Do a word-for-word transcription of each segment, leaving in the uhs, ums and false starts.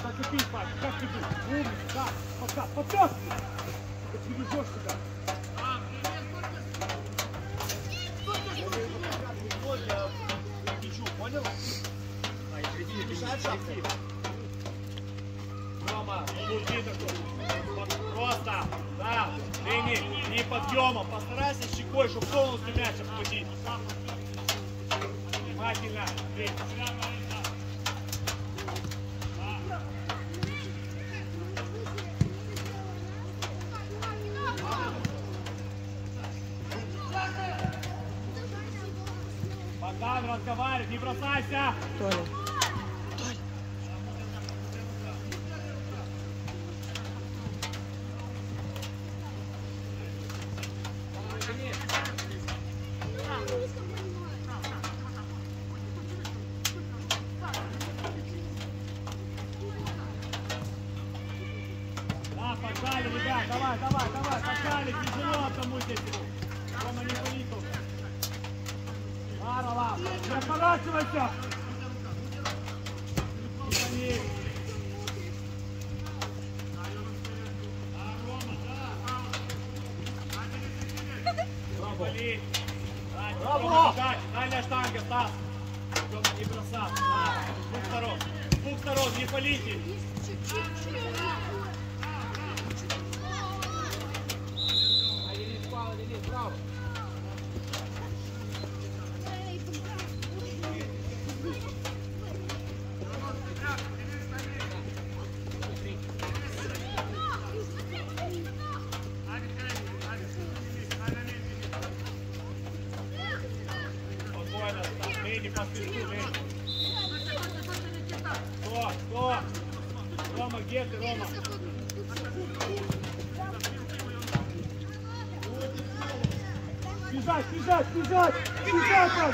Так и ты, Паш, как ты будешь? Умница, да, пока, подтёсни! Ты переведёшь себя. Понял? А, иди, мешает шапки. Рома, луки такой. Просто, да, ты не, не подъемом. Постарайся щекой, чтобы полностью мяч обхватить. Внимательно. Богдан, разговаривай, не бросайся! Толя. Да, погнали, ребят, давай, давай, давай, погнали, тяжело одному здесь. Рома, не пали тут. Ладно, ладно, не отворачивайся! Не пали. Рома, Рома, дальняя штанга, Стас. Рома, не бросай. С двух сторон, с двух сторон, не палите. Браво! Спокойно, ты не поспеши, Лень. Кто? Кто? Рома, где ты, Рома? Бежать, бежать, бежать! Бежать там!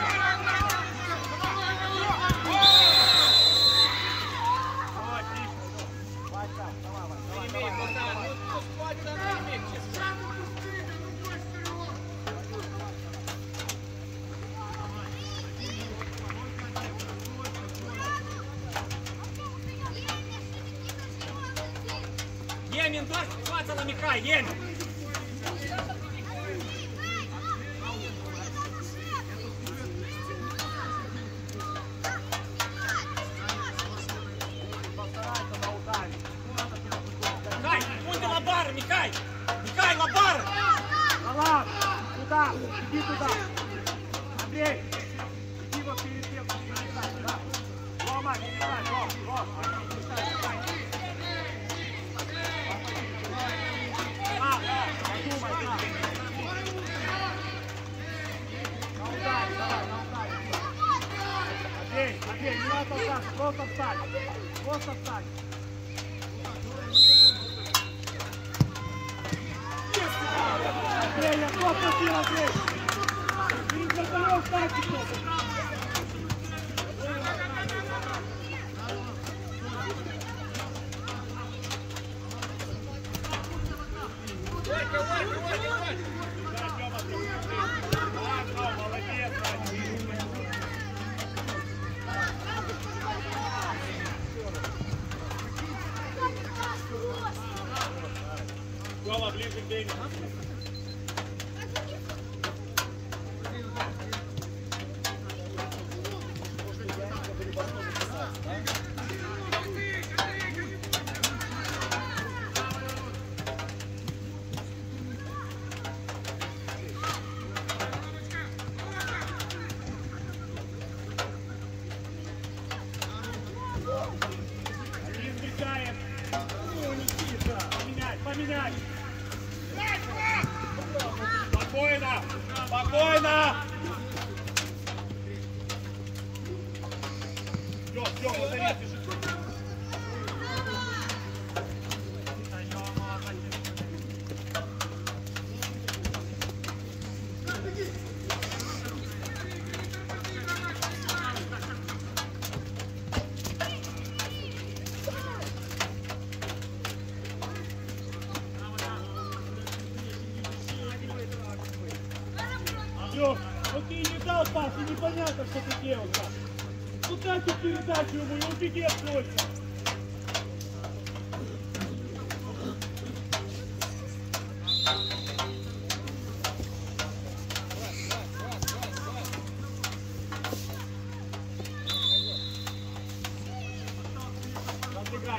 Емин, хватит на Михай, Емин! Михай! Михай, лабар! Алан, туда, иди туда. Андрей, иди вот перед тем, не мешай, да. Рома, не мешай, Ром, Ром, не мешай, мешай. А, подумай, да. На ударе, давай, на ударе. Андрей, Андрей, не надо толкаться, просто встань. Просто встань. Андрей, я кто просил, Андрей? Перед вратарем встаньте кто-то. Гола ближе к Дэне. Один встречает. Ну, Никита. Поменять, поменять. Спокойно, спокойно. Все, все, повторите. Все, ну ты не дал пас, и непонятно, что ты делал. Ну дайте передачу ему, и убеги от Сольца.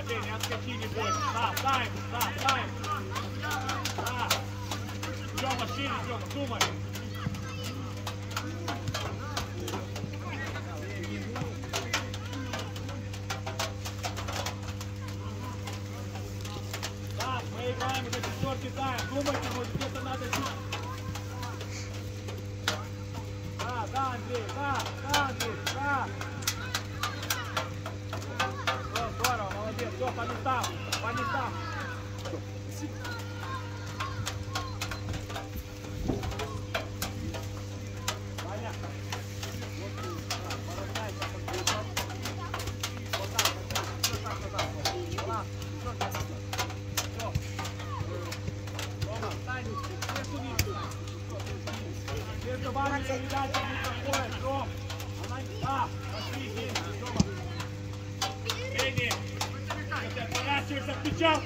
Да, День, отскочи, не бойся. Да, дай, да, дай. Да. Тёма, шире, Тёма, думай. Да, мы играем за четвёртый тайм. Думайте, может где-то надо чуть. Да, да, Андрей, да, да, Андрей, да. О, здорово, молодец, все, по местам, по местам. Понятно. Вот, да, поравняйся, подключай. Вот так, вот так, все так, вот так. Ладно, все так, вот так. Все. Рома, встань, между ними. Между вами передача не проходит, Ром. Она, да, пошли, Денис, Рома. Денис, ты поворачиваешься к мячам.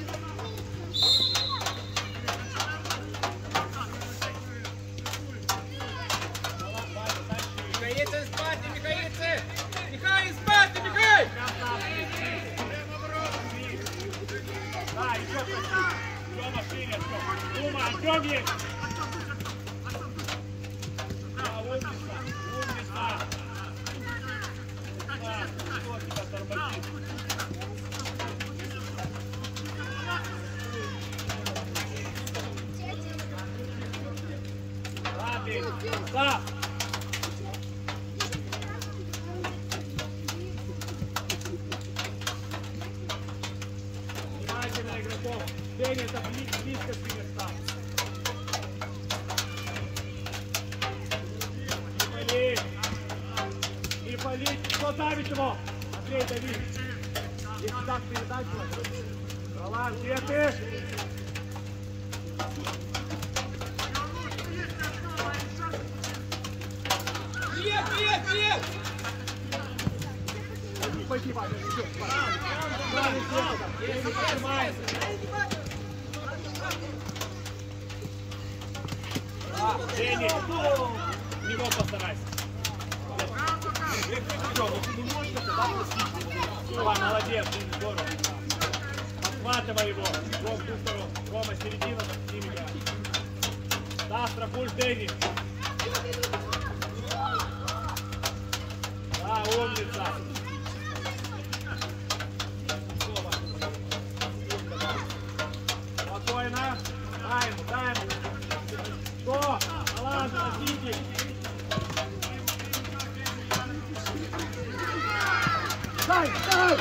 Михаильцы, спать, Михаильцы! Михаил, спать, Михаил! Да, еще пошли. Тёма, шире, Тёма, Артём есть. Да, умница, умница. Да, кто тебя тормозит? Да, Бей, да. Внимательно игроков. День, это близко, близко к местам. Не пали. Не пали. Кто давит его? Андрей, дави. Если так передачу. Ролан, где ты? Нет, нет, нет! Пойди, Ваня, идёт. Ваня, День, не поднимайся. Да, Дени, в него постарайся. Что, ну ты не можешь это, да, пустить? Все, молодец, Дени, здорово. Подхватывай его. Ром, в ту сторону. Рома, середина, с ним играй. Да, страхуешь, Дени. Да, умница. Спокойно. Дай ему, дай ему. Что? Ладно, носите. Дай, дай!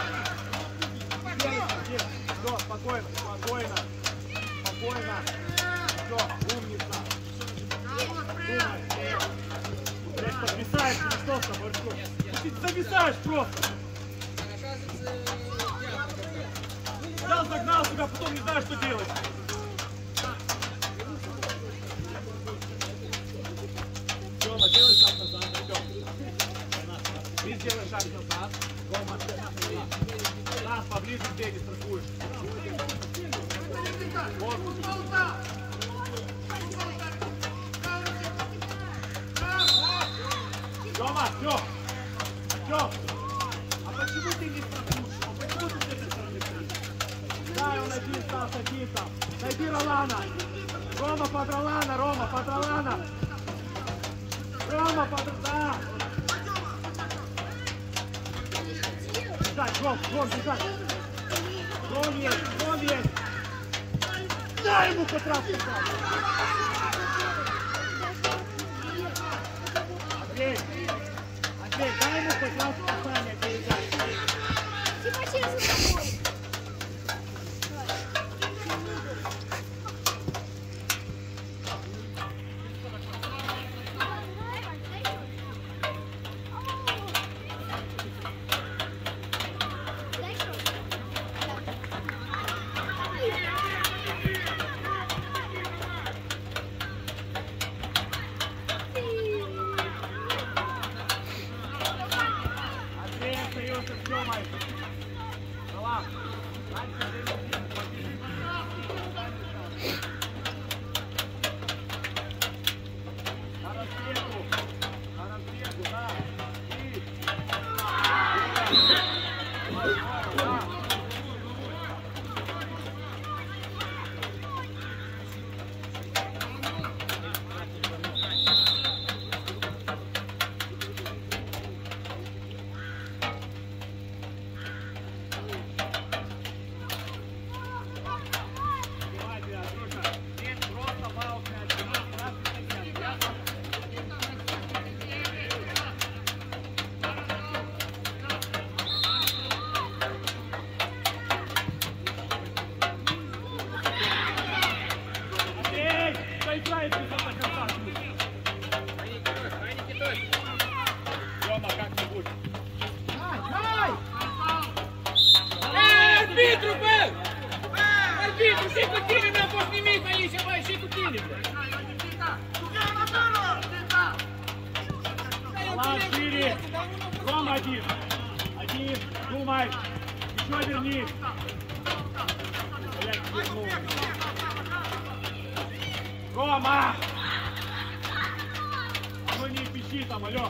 Все, спокойно, спокойно. Спокойно. Все, умница. Думай. Блядь, подвисаешь, или что с тобой, что? Ты зависаешь просто. Взял, загнал себя, потом не знаешь, что делать. Тёма, делай шаг назад, идем. Ты сделай шаг назад. Рома, нас поближе к Дене страхуешь. Вот. Тёма, все. Артём, а почему ты не страхуешь? А почему ты с этой стороны стоишь? Дай, он один стал с одним там. Найди Ролана. Рома под Ролана, Рома под Ролана. Рома под... Да. Бежать, Ром, Ром, бежать. Ром есть, Ром есть. Дай ему хоть раз бежать. Андрей, Андрей, дай ему хоть раз касание передать. Типа через тобой. щит, щит утили, на после мига, еще давай, щит утили. Влад, шире. Ром один. Один. Думай. Еще верни. Блядь, вернул. Рома! Ну не пищи там, алё.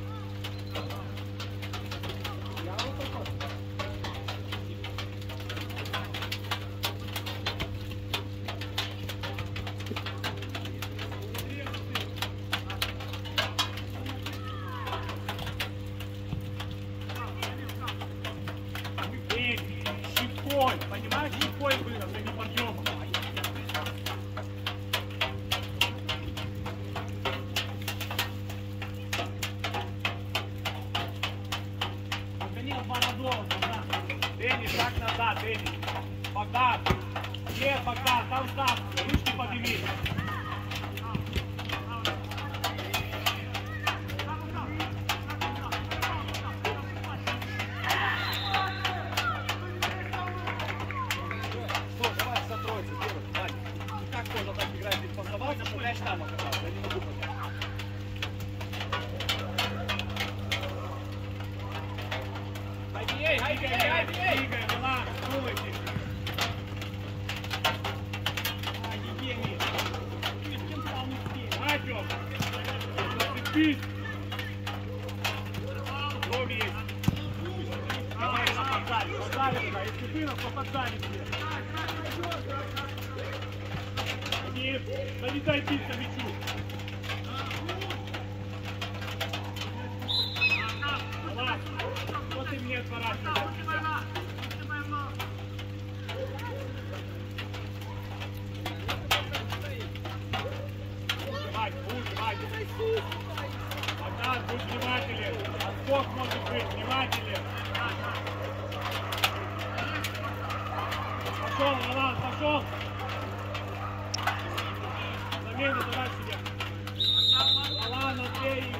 Щипкой, понимаешь, щипкой было, а не подъемом. Данил, два на дом, Богдан. Денис, шаг назад, Денис. Богдан. Нет, Богдан, там сам. Ручки подними. Там оказался, я не могу понять. Ай-яй, ай-яй, ай-яй! Игорь, Милан, думайте! Ай-яй-яй! Артём! Зацепись! Ром есть! Давай на поддали, поддали туда, если ты нас, то поддали все! Один, залетай биться мячу! Вот ты мне отворачиваешь. Вань, лучше, Вань. Богдан, будь внимателен. Отскок может быть, внимателен. Пошел, Ролан, пошел. Замену туда себе. Ролан, Андрей и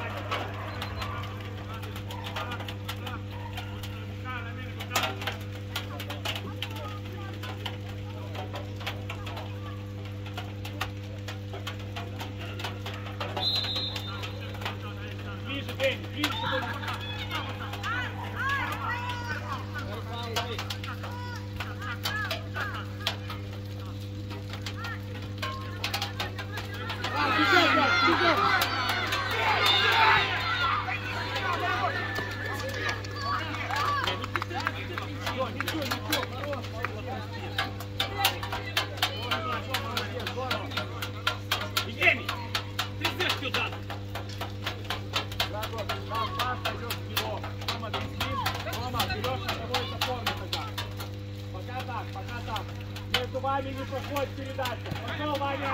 ближе, Дэнни, ближе сегодня. Евгений, тридцать сюда. Пока так, пока так. Между вами не проходит передача. Пошел, Ваня!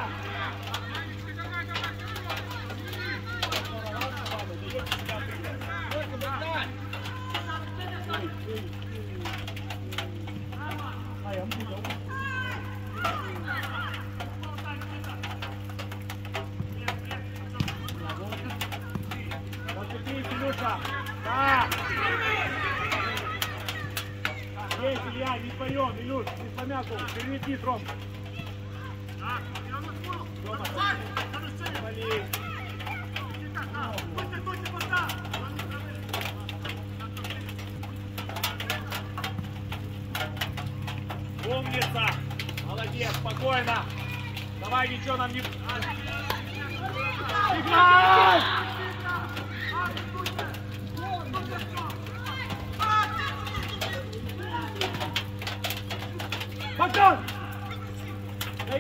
Илюша! Да! Есть, Илья, не твоем, Илюш, не сломяку, перемети, Ром. Рома, вали. Умница! Молодец, спокойно! Давай, ничего нам не... Играй! Богдан! Эй!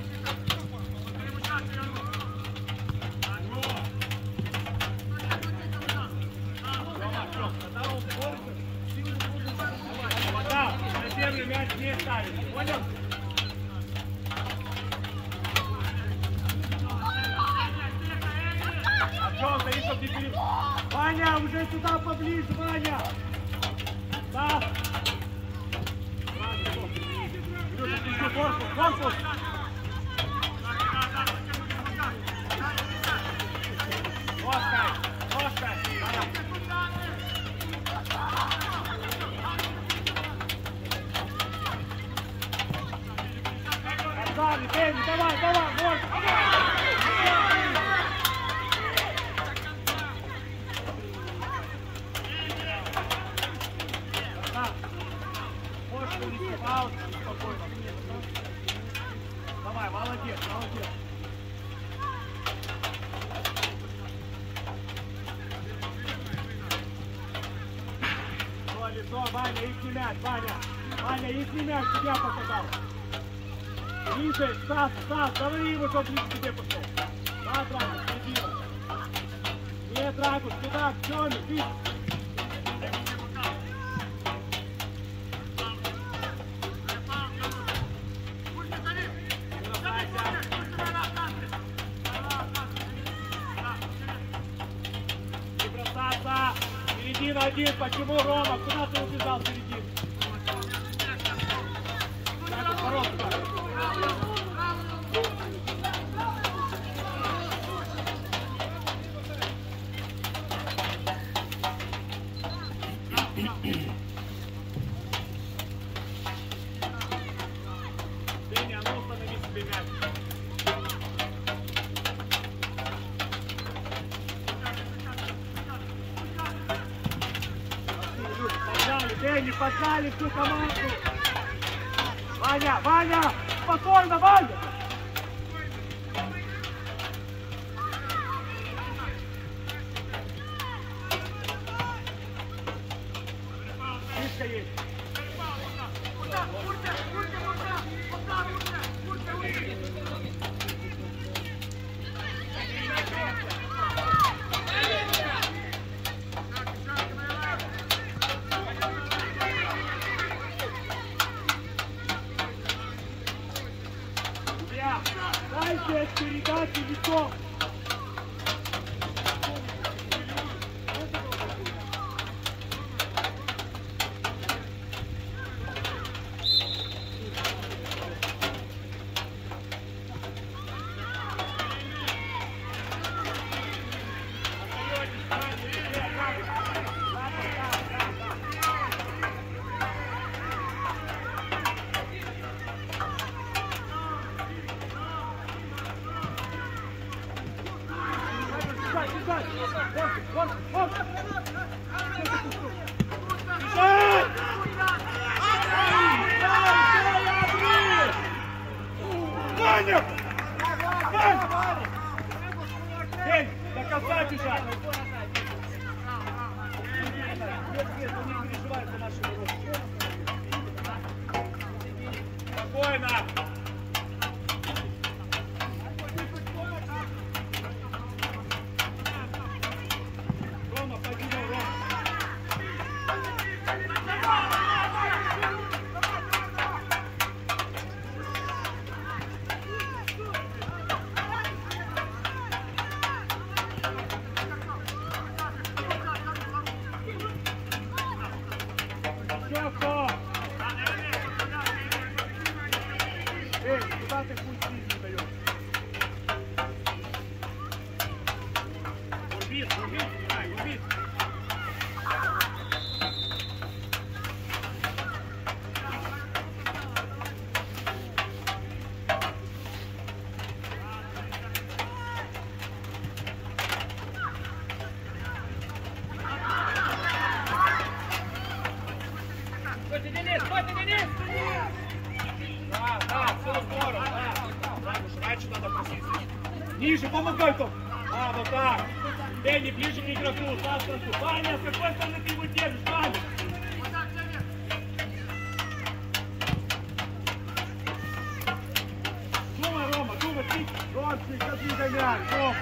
Богдан, на первый мяч не ставит, понял? Артём, стоишь, чтоб не перед... Ваня, уже сюда поближе, Ваня! Да! Корпус, корпус! Ножкой, ножкой! Все, Ваня, ихний мяч, Ваня. Ваня, ихний мяч, тебя попадал. Ближе, Стас, Стас, говори ему, что ближе к тебе пошел. Да, Драгус, середина. Нет, Драгус, сюда, к Тёме, ты. Не бросаться. Середина один, почему, Рома? Куда ты убежал в середину? Драгус, пожалуйста. Женя, а ну установи себе мяч. Погнали, Дени, погнали всю команду. Ваня, Ваня, спокойно, Ваня. Фишка есть. Дайте передачу лицом. Ваня! Ваня! День, до конца бежать! Нет, нет, он не переживает за наши уроки. Спокойно! Рома, пойди, Рома! Эй, куда ты путь не даешь? Урбит, урбит, ай, урбит. Стойте, Денис, стойте, Денис! Да, да, все здорово, да. Раньше, раньше надо просить. Ниже, помогай там. А, вот так. Дэнни, ближе к игроку, за сторону. Ваня, с какой стороны ты его держишь, Ваня? Думай, Рома, думай, ты. Ромчик, забей гоняй, Ром.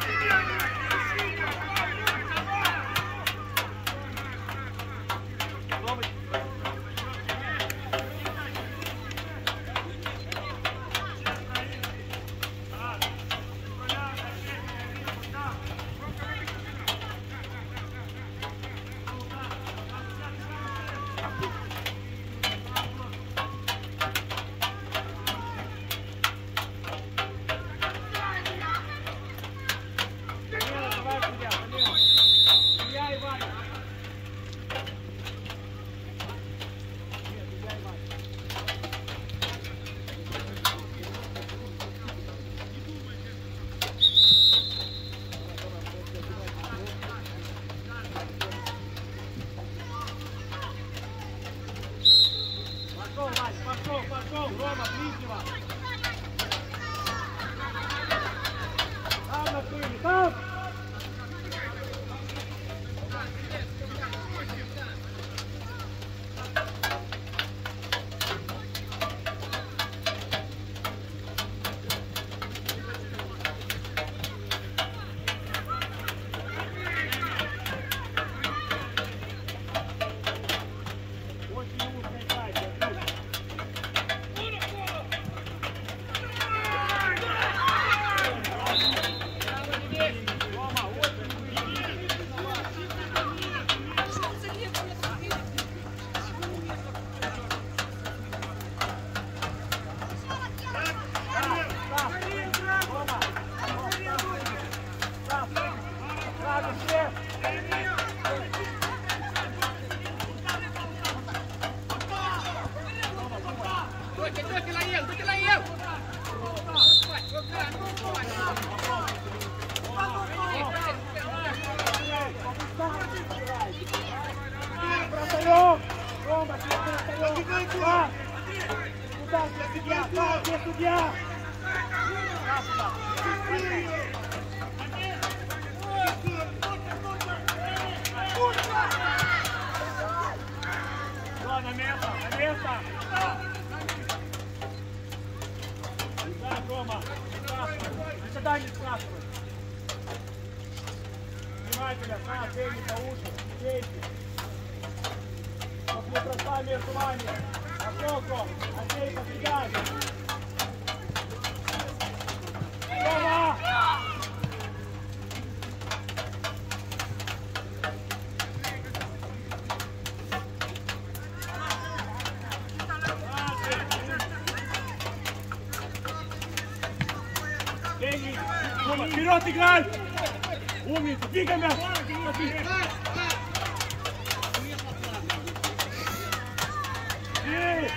Сюда, где судья! Сюда, где судья! Да, сюда! Все, на место, на место! Да, Рома, не спрашивай. Никогда не спрашивай. Внимательно, на, бейте по уши, бейте. После проста между вами. Пошел, Ром, Андрей, побегай. Рома! Рома, вперед играй! Умница, двигай мяч! Эй!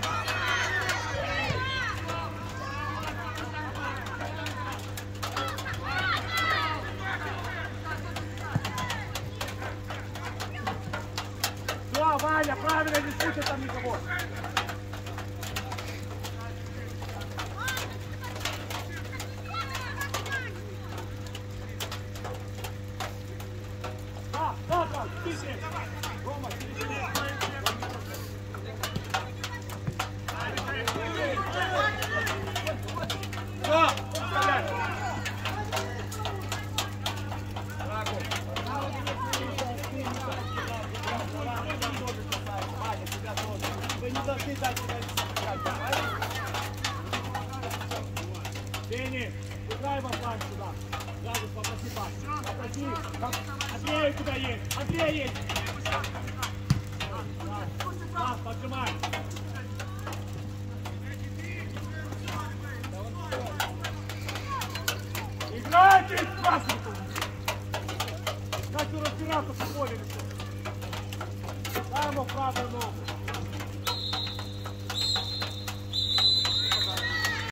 Все, Ваня, правильно, не слушай там никого! Да, да, да, тише! Рома, тише! Все, оставляй! Вы не должны дать себя искать. Дени, играй во фланг сюда. Сразу попроси пас. Попроси. Андрей у тебя есть. Андрей есть. Пас, поджимай. Играйте! Красный! Хочу разбираться по полю. Дай ему правую ногу.